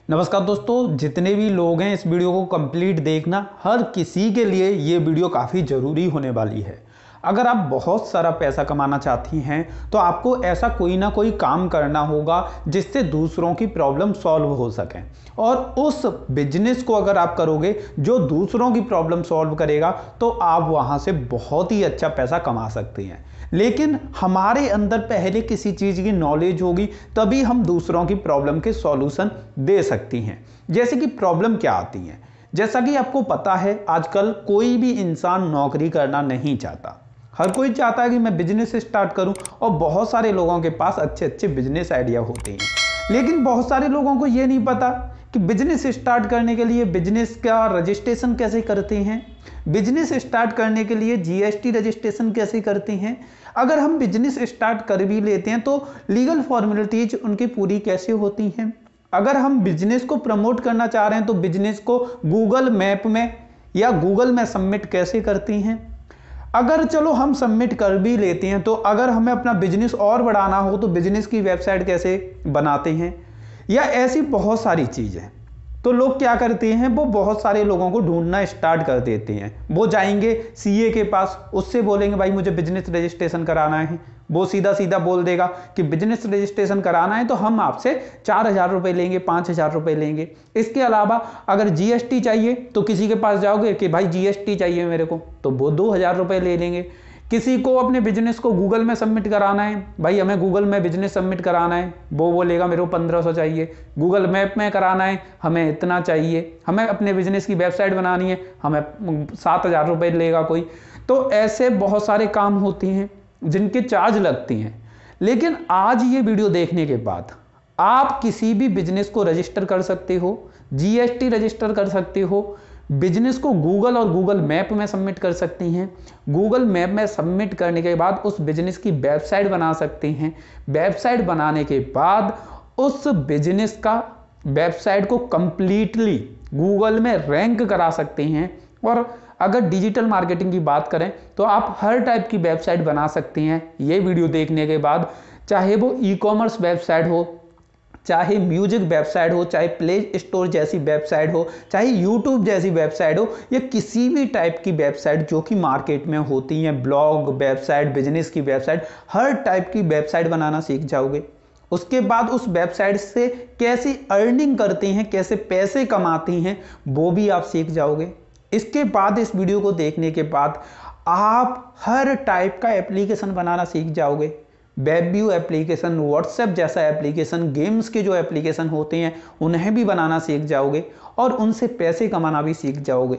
नमस्कार दोस्तों, जितने भी लोग हैं इस वीडियो को कंप्लीट देखना। हर किसी के लिए ये वीडियो काफ़ी ज़रूरी होने वाली है। अगर आप बहुत सारा पैसा कमाना चाहती हैं तो आपको ऐसा कोई ना कोई काम करना होगा जिससे दूसरों की प्रॉब्लम सॉल्व हो सकें। और उस बिजनेस को अगर आप करोगे जो दूसरों की प्रॉब्लम सॉल्व करेगा तो आप वहाँ से बहुत ही अच्छा पैसा कमा सकते हैं। लेकिन हमारे अंदर पहले किसी चीज़ की नॉलेज होगी तभी हम दूसरों की प्रॉब्लम के सॉल्यूशन दे सकती हैं। जैसे कि प्रॉब्लम क्या आती है, जैसा कि आपको पता है आजकल कोई भी इंसान नौकरी करना नहीं चाहता। हर कोई चाहता है कि मैं बिजनेस स्टार्ट करूं और बहुत सारे लोगों के पास अच्छे अच्छे बिजनेस आइडिया होते हैं। लेकिन बहुत सारे लोगों को ये नहीं पता कि बिजनेस स्टार्ट करने के लिए बिजनेस का रजिस्ट्रेशन कैसे करते हैं, बिजनेस स्टार्ट करने के लिए जीएसटी रजिस्ट्रेशन कैसे करते हैं। अगर हम बिजनेस स्टार्ट कर भी लेते हैं तो लीगल फॉर्मेलिटीज उनकी पूरी कैसे होती हैं। अगर हम बिजनेस को प्रमोट करना चाह रहे हैं तो बिजनेस को गूगल मैप में या गूगल में सबमिट कैसे करती हैं। अगर चलो हम सबमिट कर भी लेते हैं तो अगर हमें अपना बिजनेस और बढ़ाना हो तो बिजनेस की वेबसाइट कैसे बनाते हैं, या ऐसी बहुत सारी चीज़ें। तो लोग क्या करते हैं, वो बहुत सारे लोगों को ढूंढना स्टार्ट कर देते हैं। वो जाएंगे सीए के पास, उससे बोलेंगे भाई मुझे बिजनेस रजिस्ट्रेशन कराना है। वो सीधा सीधा बोल देगा कि बिजनेस रजिस्ट्रेशन कराना है तो हम आपसे 4,000 रुपये लेंगे, 5,000 रुपये लेंगे। इसके अलावा अगर जीएसटी चाहिए तो किसी के पास जाओगे कि भाई जीएसटी चाहिए मेरे को, तो वो 2,000 रुपये ले लेंगे। किसी को अपने बिजनेस को गूगल में सबमिट कराना है, भाई हमें गूगल में बिजनेस सबमिट कराना है, वो बोलेगा मेरे को 1,500 चाहिए। गूगल मैप में कराना है, हमें इतना चाहिए। हमें अपने बिजनेस की वेबसाइट बनानी है, हमें 7,000 रुपये लेगा कोई। तो ऐसे बहुत सारे काम होते हैं जिनके चार्ज लगती हैं। लेकिन आज ये वीडियो देखने के बाद आप किसी भी बिजनेस को रजिस्टर कर सकते हो, जीएसटी रजिस्टर कर सकते हो, बिजनेस को गूगल और गूगल मैप में सबमिट कर सकती हैं। गूगल मैप में सबमिट करने के बाद उस बिजनेस की वेबसाइट बना सकते हैं। वेबसाइट बनाने के बाद उस बिजनेस का वेबसाइट को कंप्लीटली गूगल में रैंक करा सकते हैं। और अगर डिजिटल मार्केटिंग की बात करें तो आप हर टाइप की वेबसाइट बना सकते हैं ये वीडियो देखने के बाद। चाहे वो ई कॉमर्स वेबसाइट हो, चाहे म्यूजिक वेबसाइट हो, चाहे प्ले स्टोर जैसी वेबसाइट हो, चाहे यूट्यूब जैसी वेबसाइट हो, या किसी भी टाइप की वेबसाइट जो कि मार्केट में होती हैं, ब्लॉग वेबसाइट, बिजनेस की वेबसाइट, हर टाइप की वेबसाइट बनाना सीख जाओगे। उसके बाद उस वेबसाइट से कैसे अर्निंग करते हैं, कैसे पैसे कमाती हैं, वो भी आप सीख जाओगे। इसके बाद इस वीडियो को देखने के बाद आप हर टाइप का एप्लीकेशन बनाना सीख जाओगे। वेब व्यू एप्लीकेशन, व्हाट्सएप जैसा एप्लीकेशन, गेम्स के जो एप्लीकेशन होते हैं उन्हें भी बनाना सीख जाओगे और उनसे पैसे कमाना भी सीख जाओगे।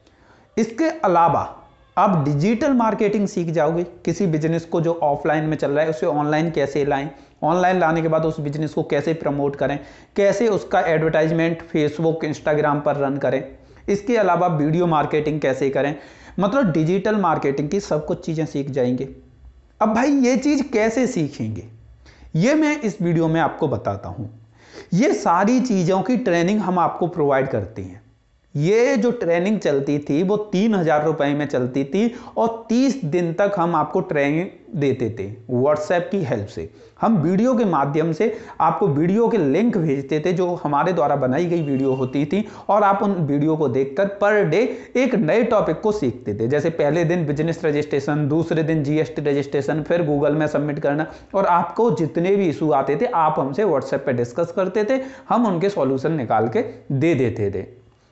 इसके अलावा आप डिजिटल मार्केटिंग सीख जाओगे। किसी बिजनेस को जो ऑफलाइन में चल रहा है उसे ऑनलाइन कैसे लाएं, ऑनलाइन लाने के बाद उस बिजनेस को कैसे प्रमोट करें, कैसे उसका एडवर्टाइजमेंट फेसबुक, इंस्टाग्राम पर रन करें। इसके अलावा वीडियो मार्केटिंग कैसे करें, मतलब डिजिटल मार्केटिंग की सब कुछ चीज़ें सीख जाएंगे। अब भाई ये चीज़ कैसे सीखेंगे ये मैं इस वीडियो में आपको बताता हूँ। ये सारी चीज़ों की ट्रेनिंग हम आपको प्रोवाइड करते हैं। ये जो ट्रेनिंग चलती थी वो 3,000 रुपये में चलती थी और 30 दिन तक हम आपको ट्रेनिंग देते थे व्हाट्सएप की हेल्प से। हम वीडियो के माध्यम से आपको वीडियो के लिंक भेजते थे जो हमारे द्वारा बनाई गई वीडियो होती थी, और आप उन वीडियो को देखकर पर डे एक नए टॉपिक को सीखते थे। जैसे पहले दिन बिजनेस रजिस्ट्रेशन, दूसरे दिन जीएसटी रजिस्ट्रेशन, फिर गूगल में सबमिट करना। और आपको जितने भी इशू आते थे आप हमसे व्हाट्सएप पर डिस्कस करते थे, हम उनके सॉल्यूशन निकाल के दे देते थे।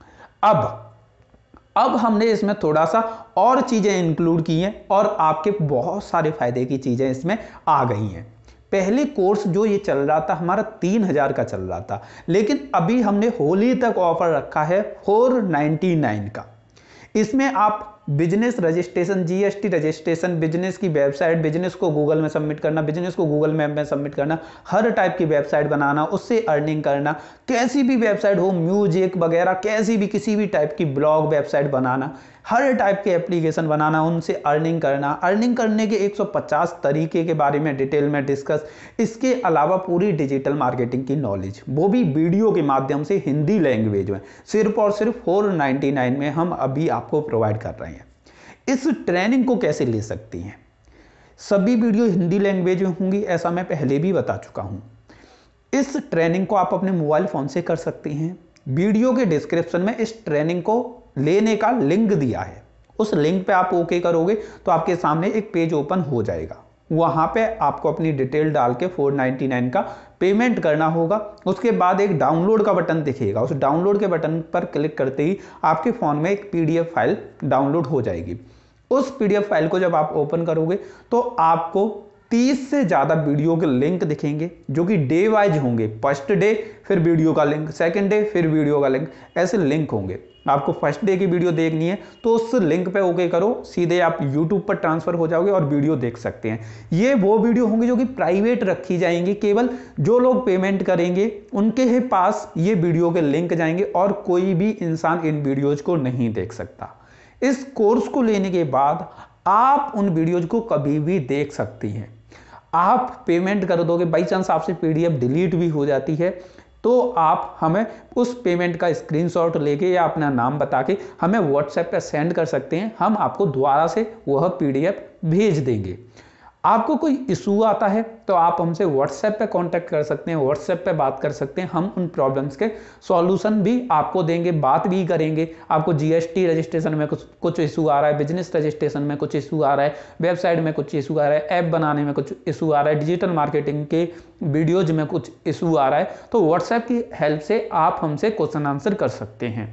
अब हमने इसमें थोड़ा सा और चीजें इंक्लूड की हैं और आपके बहुत सारे फायदे की चीजें इसमें आ गई हैं। पहले कोर्स जो ये चल रहा था हमारा 3,000 का चल रहा था, लेकिन अभी हमने होली तक ऑफर रखा है 499 का। इसमें आप business registration, GST registration, business की वेबसाइट, बिजनेस को गूगल में सबमिट करना, बिजनेस को गूगल मैप में सबमिट करना, हर टाइप की वेबसाइट बनाना, उससे अर्निंग करना, कैसी भी वेबसाइट हो, म्यूजिक वगैरह, कैसी भी किसी भी टाइप की ब्लॉग वेबसाइट बनाना, हर टाइप के एप्लीकेशन बनाना, उनसे अर्निंग करना, अर्निंग करने के 150 तरीके के बारे में डिटेल में डिस्कस। इसके अलावा पूरी डिजिटल मार्केटिंग की नॉलेज, वो भी वीडियो के माध्यम से हिंदी लैंग्वेज में, सिर्फ और सिर्फ 499 में हम अभी आपको प्रोवाइड कर रहे हैं। इस ट्रेनिंग को कैसे ले सकती हैं, सभी वीडियो हिंदी लैंग्वेज में होंगी, ऐसा मैं पहले भी बता चुका हूं। इस ट्रेनिंग को आप अपने मोबाइल फ़ोन से कर सकते हैं। वीडियो के डिस्क्रिप्शन में इस ट्रेनिंग को लेने का लिंक दिया है, उस लिंक पे आप ओके करोगे तो आपके सामने एक पेज ओपन हो जाएगा। वहाँ पे आपको अपनी डिटेल डाल के 499 का पेमेंट करना होगा। उसके बाद एक डाउनलोड का बटन दिखेगा, उस डाउनलोड के बटन पर क्लिक करते ही आपके फ़ोन में एक पीडीएफ फाइल डाउनलोड हो जाएगी। उस पीडीएफ फाइल को जब आप ओपन करोगे तो आपको 30 से ज़्यादा वीडियो के लिंक दिखेंगे जो कि डे वाइज होंगे। फर्स्ट डे फिर वीडियो का लिंक, सेकंड डे फिर वीडियो का लिंक, ऐसे लिंक होंगे। आपको फर्स्ट डे की वीडियो देखनी है तो उस लिंक पे ओके करो, सीधे आप यूट्यूब पर ट्रांसफर हो जाओगे और वीडियो देख सकते हैं। ये वो वीडियो होंगी जो कि प्राइवेट रखी जाएंगी, केवल जो लोग पेमेंट करेंगे उनके ही पास ये वीडियो के लिंक जाएंगे और कोई भी इंसान इन वीडियोज को नहीं देख सकता। इस कोर्स को लेने के बाद आप उन वीडियोज को कभी भी देख सकती हैं। आप पेमेंट कर दोगे, बाई चांस आपसे पीडीएफ डिलीट भी हो जाती है तो आप हमें उस पेमेंट का स्क्रीनशॉट लेके या अपना नाम बता के हमें व्हाट्सएप पे सेंड कर सकते हैं। हम आपको दोबारा से वह पीडीएफ भेज देंगे। आपको कोई इशू आता है तो आप हमसे व्हाट्सएप पे कांटेक्ट कर सकते हैं, व्हाट्सएप पे बात कर सकते हैं। हम उन प्रॉब्लम्स के सॉल्यूशन भी आपको देंगे, बात भी करेंगे। आपको जीएसटी रजिस्ट्रेशन में कुछ इशू आ रहा है, बिजनेस रजिस्ट्रेशन में कुछ इशू आ रहा है, वेबसाइट में कुछ इशू आ रहा है, ऐप बनाने में कुछ इशू आ रहा है, डिजिटल मार्केटिंग के वीडियोज में कुछ इशू आ रहा है, तो व्हाट्सएप की हेल्प से आप हमसे क्वेश्चन आंसर कर सकते हैं।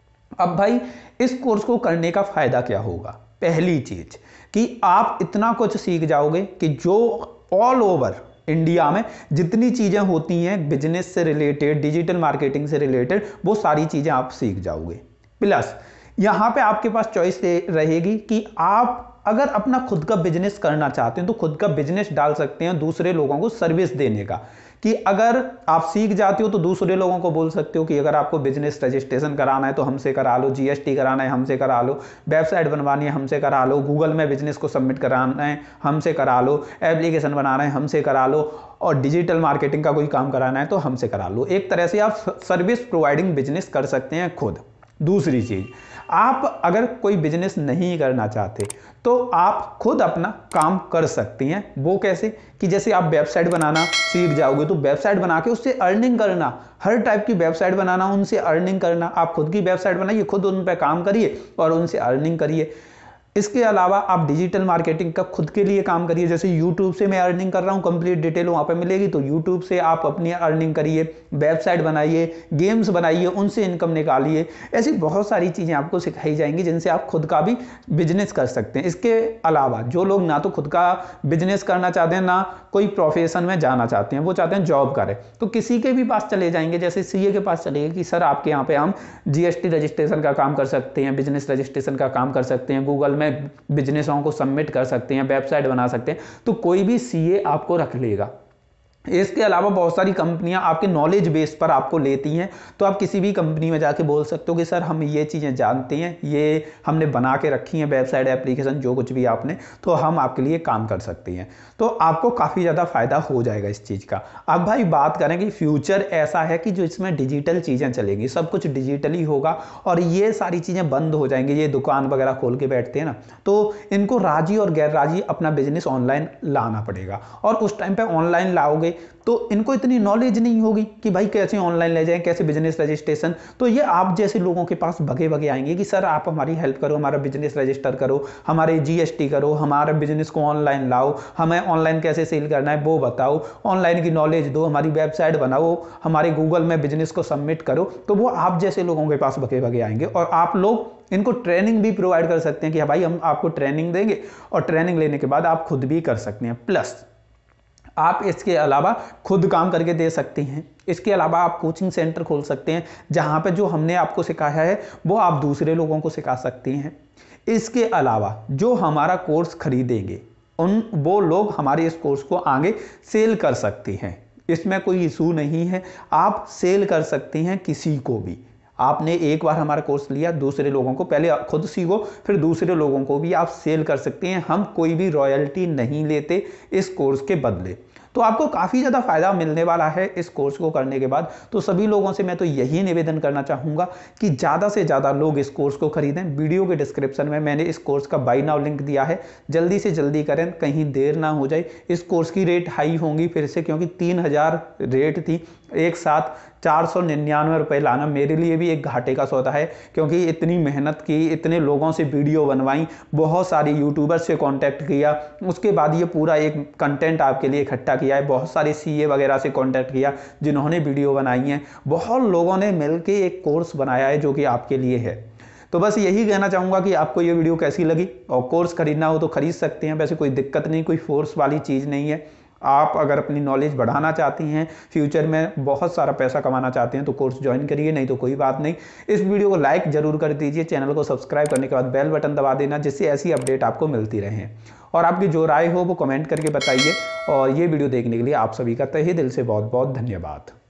अब भाई इस कोर्स को करने का फायदा क्या होगा? पहली चीज कि आप इतना कुछ सीख जाओगे कि जो ऑल ओवर इंडिया में जितनी चीजें होती हैं बिजनेस से रिलेटेड, डिजिटल मार्केटिंग से रिलेटेड, वो सारी चीजें आप सीख जाओगे। प्लस यहां पे आपके पास चॉइस रहेगी कि आप अगर अपना खुद का बिजनेस करना चाहते हैं तो खुद का बिजनेस डाल सकते हैं दूसरे लोगों को सर्विस देने का। कि अगर आप सीख जाते हो तो दूसरे लोगों को बोल सकते हो कि अगर आपको बिजनेस रजिस्ट्रेशन कराना है तो हमसे करा लो, जीएसटी कराना है हमसे करा लो, वेबसाइट बनवानी है हमसे करा लो, गूगल में बिजनेस को सबमिट कराना है हमसे करा लो, एप्लीकेशन बनाना है हमसे करा लो, और डिजिटल मार्केटिंग का कोई काम कराना है तो हमसे करा लो। एक तरह से आप सर्विस प्रोवाइडिंग बिजनेस कर सकते हैं खुद। दूसरी चीज, आप अगर कोई बिजनेस नहीं करना चाहते तो आप खुद अपना काम कर सकती हैं। वो कैसे? कि जैसे आप वेबसाइट बनाना सीख जाओगे तो वेबसाइट बना के उससे अर्निंग करना, हर टाइप की वेबसाइट बनाना, उनसे अर्निंग करना। आप खुद की वेबसाइट बनाइए, खुद उन पर काम करिए और उनसे अर्निंग करिए। इसके अलावा आप डिजिटल मार्केटिंग का खुद के लिए काम करिए। जैसे यूट्यूब से मैं अर्निंग कर रहा हूँ, कंप्लीट डिटेल वहाँ पे मिलेगी, तो यूट्यूब से आप अपनी अर्निंग करिए, वेबसाइट बनाइए, गेम्स बनाइए, उनसे इनकम निकालिए। ऐसी बहुत सारी चीज़ें आपको सिखाई जाएंगी जिनसे आप खुद का भी बिजनेस कर सकते हैं। इसके अलावा जो लोग ना तो खुद का बिजनेस करना चाहते हैं, ना कोई प्रोफेशन में जाना चाहते हैं, वो चाहते हैं जॉब करें, तो किसी के भी पास चले जाएंगे। जैसे सीए के पास चले गए कि सर आपके यहाँ पे हम जीएसटी रजिस्ट्रेशन का काम कर सकते हैं, बिजनेस रजिस्ट्रेशन का काम कर सकते हैं, गूगल में बिजनेसों को सबमिट कर सकते हैं, वेबसाइट बना सकते हैं, तो कोई भी सीए आपको रख लेगा। इसके अलावा बहुत सारी कंपनियां आपके नॉलेज बेस पर आपको लेती हैं, तो आप किसी भी कंपनी में जाके बोल सकते हो कि सर हम ये चीज़ें जानते हैं, ये हमने बना के रखी हैं, वेबसाइट, एप्लीकेशन, जो कुछ भी आपने, तो हम आपके लिए काम कर सकते हैं। तो आपको काफ़ी ज़्यादा फायदा हो जाएगा इस चीज़ का। अब भाई बात करें कि फ्यूचर ऐसा है कि जो इसमें डिजिटल चीज़ें चलेंगी, सब कुछ डिजिटली होगा और ये सारी चीज़ें बंद हो जाएंगी। ये दुकान वगैरह खोल के बैठते हैं ना, तो इनको राजी और गैर राजी अपना बिजनेस ऑनलाइन लाना पड़ेगा, और उस टाइम पे ऑनलाइन लाओगे तो इनको इतनी नॉलेज नहीं होगी कि भाई कैसे ऑनलाइन ले जाएं, कैसे बिजनेस रजिस्ट्रेशन। तो ये आप जैसे लोगों के पास भगे भगे आएंगे कि सर आप हमारी हेल्प करो, हमारा बिजनेस रजिस्टर करो, हमारे जीएसटी करो, हमारे बिजनेस को ऑनलाइन लाओ, हमें ऑनलाइन कैसे सेल करना है वो बताओ, ऑनलाइन की नॉलेज दो, हमारी वेबसाइट बनाओ, हमारे गूगल में बिजनेस को सबमिट करो। तो वो आप जैसे लोगों के पास भगे भगे आएंगे, और आप लोग इनको ट्रेनिंग भी प्रोवाइड कर सकते हैं कि भाई हम आपको ट्रेनिंग देंगे, और ट्रेनिंग लेने के बाद आप खुद भी कर सकते हैं। प्लस आप इसके अलावा खुद काम करके दे सकते हैं। इसके अलावा आप कोचिंग सेंटर खोल सकते हैं, जहां पे जो हमने आपको सिखाया है वो आप दूसरे लोगों को सिखा सकते हैं। इसके अलावा जो हमारा कोर्स खरीदेंगे वो लोग हमारे इस कोर्स को आगे सेल कर सकते हैं। इसमें कोई इशू नहीं है, आप सेल कर सकते हैं किसी को भी। आपने एक बार हमारा कोर्स लिया, दूसरे लोगों को, पहले खुद सीखो फिर दूसरे लोगों को भी आप सेल कर सकते हैं। हम कोई भी रॉयल्टी नहीं लेते इस कोर्स के बदले। तो आपको काफ़ी ज़्यादा फायदा मिलने वाला है इस कोर्स को करने के बाद। तो सभी लोगों से मैं तो यही निवेदन करना चाहूँगा कि ज़्यादा से ज़्यादा लोग इस कोर्स को खरीदें। वीडियो के डिस्क्रिप्शन में मैंने इस कोर्स का बाय नाउ लिंक दिया है, जल्दी से जल्दी करें, कहीं देर ना हो जाए। इस कोर्स की रेट हाई होंगी फिर से, क्योंकि 3000 रेट थी, एक साथ 499 रुपये लाना मेरे लिए भी एक घाटे का सौदा है, क्योंकि इतनी मेहनत की, इतने लोगों से वीडियो बनवाई, बहुत सारे यूट्यूबर्स से कांटेक्ट किया, उसके बाद ये पूरा एक कंटेंट आपके लिए इकट्ठा किया है। बहुत सारे सीए वगैरह से कांटेक्ट किया जिन्होंने वीडियो बनाई हैं, बहुत लोगों ने मिलकर एक कोर्स बनाया है जो कि आपके लिए है। तो बस यही कहना चाहूँगा कि आपको ये वीडियो कैसी लगी, और कोर्स खरीदना हो तो खरीद सकते हैं, वैसे कोई दिक्कत नहीं, कोई फोर्स वाली चीज़ नहीं है। आप अगर अपनी नॉलेज बढ़ाना चाहती हैं, फ्यूचर में बहुत सारा पैसा कमाना चाहते हैं, तो कोर्स ज्वाइन करिए, नहीं तो कोई बात नहीं। इस वीडियो को लाइक जरूर कर दीजिए, चैनल को सब्सक्राइब करने के बाद बेल बटन दबा देना, जिससे ऐसी अपडेट आपको मिलती रहें। और आपकी जो राय हो वो कमेंट करके बताइए। और ये वीडियो देखने के लिए आप सभी का तहे दिल से बहुत बहुत धन्यवाद।